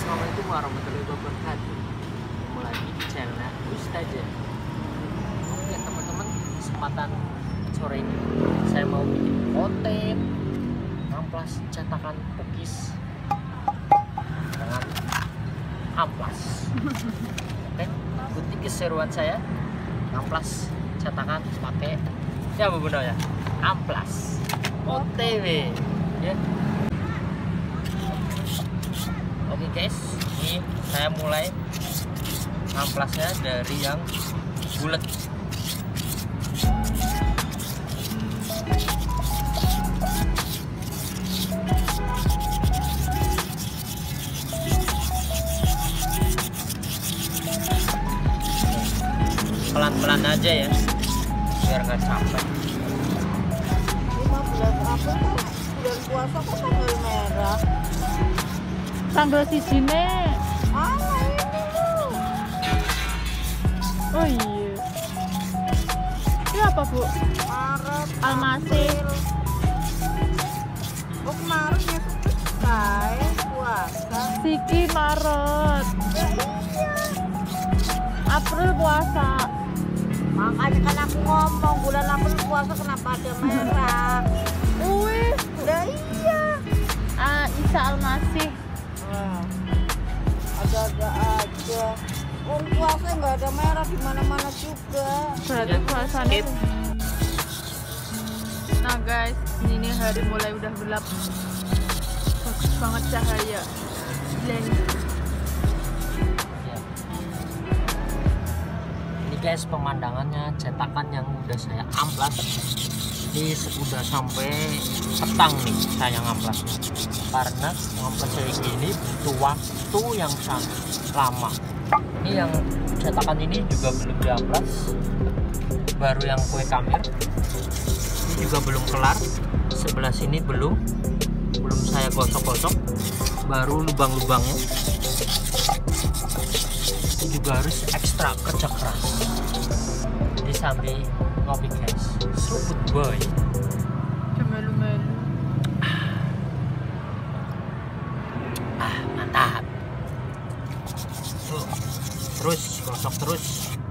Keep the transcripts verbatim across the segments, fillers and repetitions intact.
Assalamualaikum warahmatullahi wabarakatuh. Ketemu lagi di channel Ustaja. Oke teman-teman, kesempatan sore ini saya mau bikin konten amplas cetakan cookies dengan amplas. Oke, ikuti keseruan saya amplas cetakan pakai ya Bu Bunda ya, amplas O T W ya. Oke guys, ini saya mulai amplasnya dari yang bulat. Pelan-pelan aja ya, biar nggak capek. lima belas April bulan puasa kok tanggal merah? Tanggal sijine. Ah, ini loh. Oh iya. Ini apa Bu? Maret, Almasih. April. Oh kemarin ya guys puasa. Siki Maret. Ya iya. April puasa. Makanya kan aku ngomong bulan April puasa kenapa ada merah? Wih. Ya iya. Ah, Isa Almasih. Nah, ada-ada aja. Oh puasa nggak ada merah di mana-mana juga. Berarti Ya, puasanya. skip. Nah guys, ini hari mulai udah gelap. Bagus banget cahaya. Blend. Ya. Ini guys pemandangannya cetakan yang udah saya amplas. Ini sudah sampai petang nih saya ngamplas, karena ngamplas kayak gini butuh waktu yang sangat lama. Ini yang cetakan ini juga belum diamplas, baru yang kue kamir ini juga belum kelar, sebelah sini belum belum saya gosok-gosok, baru lubang-lubangnya ini juga harus ekstra kerja keras. Jadi sambil ngopi guys, seruput boy. Melu-melu. Ah mantap. Tuh, terus gosok terus.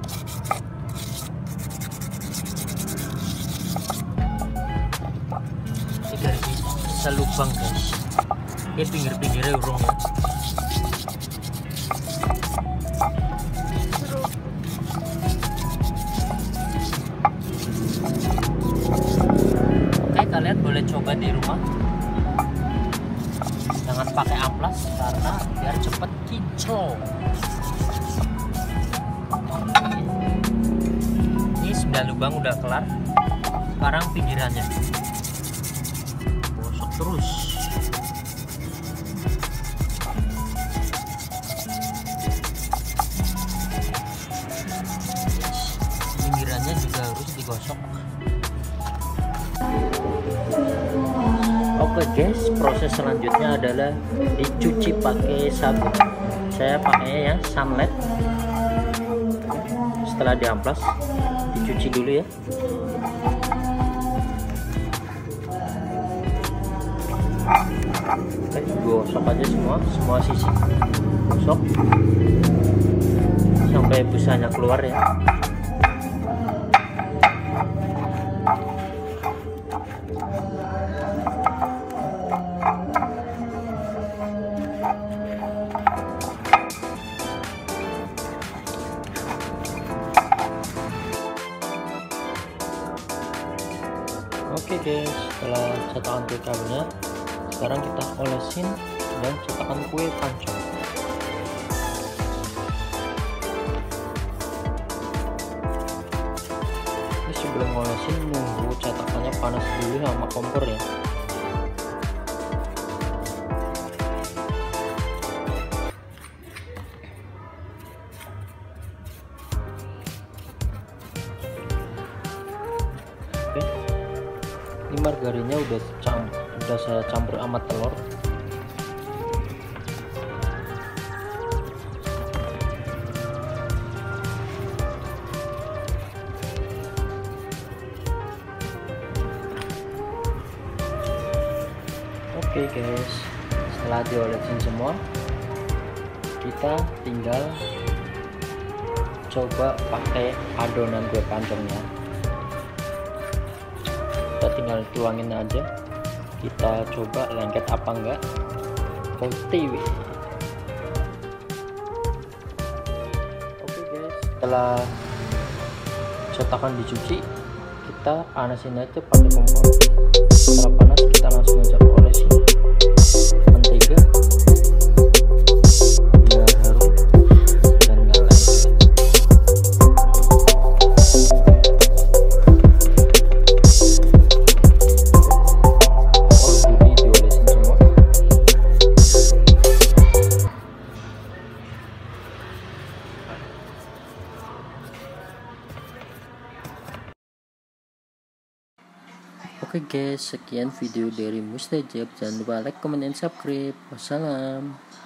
Ini dari selubang guys. Ini pinggir-pinggirnya urung ya. Oke, kalian boleh coba di rumah. Jangan pakai amplas karena biar cepet kinclong. Ini sembilan lubang udah kelar. Sekarang pinggirannya gosok terus. Pinggirannya juga harus digosok. Oke guys, proses selanjutnya adalah dicuci pakai sabun. Saya pakainya ya sunlight. Setelah diamplas, dicuci dulu ya. Oke, gosok aja semua, semua sisi. Gosok sampai busanya keluar ya. Oke guys, setelah cetakan kue kamirnya, sekarang kita olesin dan cetakan kue pancong. Ini sebelum olesin nunggu cetakannya panas dulu sama kompor ya. Oke. Ini margarinnya udah campur, udah saya campur sama telur. Oke guys, setelah diolesin semua, kita tinggal coba pakai adonan kue pancongnya. Kita tinggal tuangin aja, kita coba lengket apa enggak. O T W. Oke guys, setelah cetakan dicuci, kita panasin aja pakai kompor. Setelah panas kita langsung aja olesin mentega biar harum dan nggak lengket. Oh, jadi diolesin semua. Oke guys, sekian video dari Mustajab. Jangan lupa like, comment, dan subscribe. Wassalam.